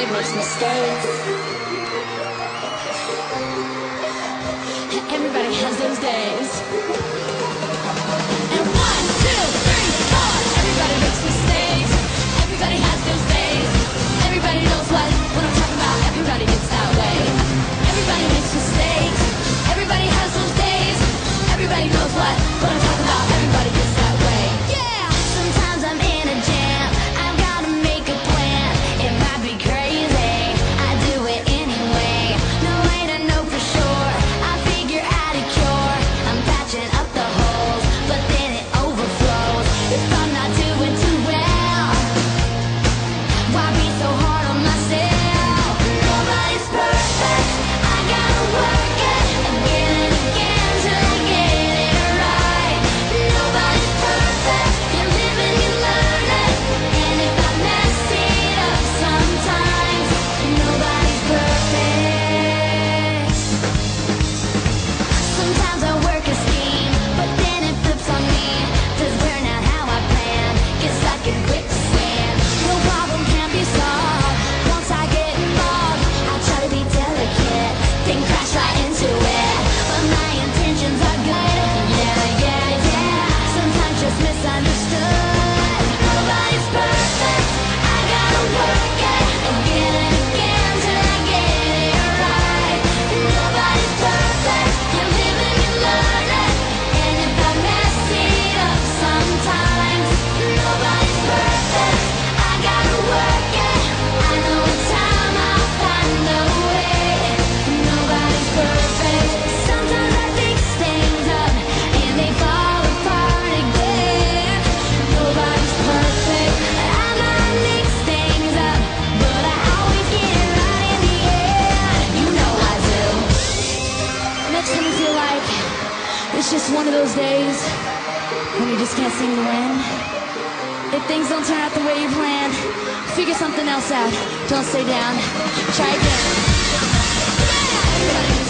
Everybody makes mistakes. Everybody has those days. And 1, 2, 3, 4. Everybody makes mistakes. Everybody has those days. Everybody knows what I'm talking about. Everybody gets that way. Everybody makes mistakes. Everybody has those days. Everybody knows what I'm talking about. Everybody gets that way. Yeah. Sometimes I'm in a jam. I've gotta make a plan. It might be crazy. I do it anyway. No way to know for sure. I figure out a cure. I'm patching up the holes, but then it overflows. If I'm not doing too well, why be so hard on myself? Nobody's perfect. I gotta work it again and again till I get it right. Nobody's perfect. You live and you learn it. And if I mess it up sometimes, nobody's perfect. Sometimes I work a scheme, but then it flips on me. Does burn out how I plan. Gets like a quicksand. No problem can be solved once I get involved. I try to be delicate, then crash right into it. But my intentions are good. Yeah, yeah, yeah. Sometimes just misunderstood. Nobody's perfect. I gotta work it again and again till I get it right. Nobody's perfect. You live and you learn it. And if I mess it up sometimes, nobody's perfect. I gotta work it. I know in time I'll find a way. Nobody's perfect. Sometimes I fix things up and they fall apart again. Nobody's perfect. I might mix things up, but I always get it right in the end. You know I do. Next time you feel like it's just one of those days when you just can't seem to win. If things don't turn out the way you planned, figure something else out. Don't stay down. Try again. Yeah!